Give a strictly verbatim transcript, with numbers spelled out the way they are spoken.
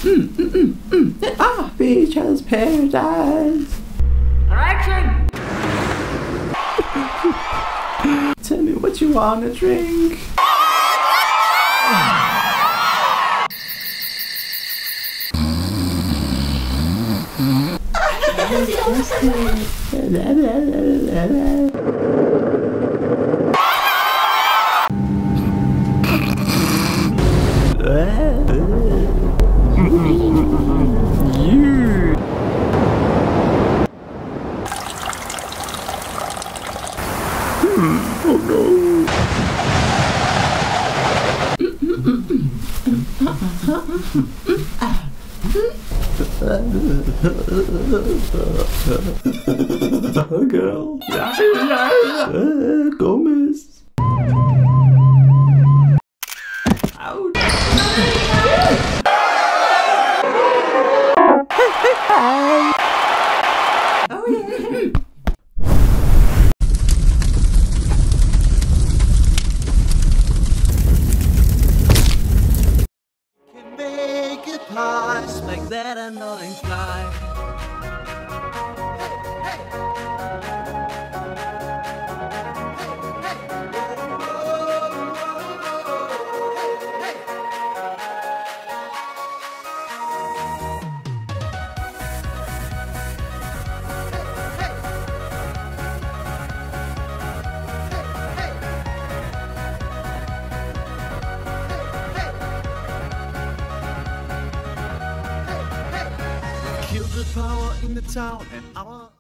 Mm, mm, mm, mm. Ah, beach's paradise. Action! Tell me what you wanna drink. Oh no. Girl. Uh, Gomez. Ouch. Oh yeah. Like that and nothing fly. Kill the power in the town and our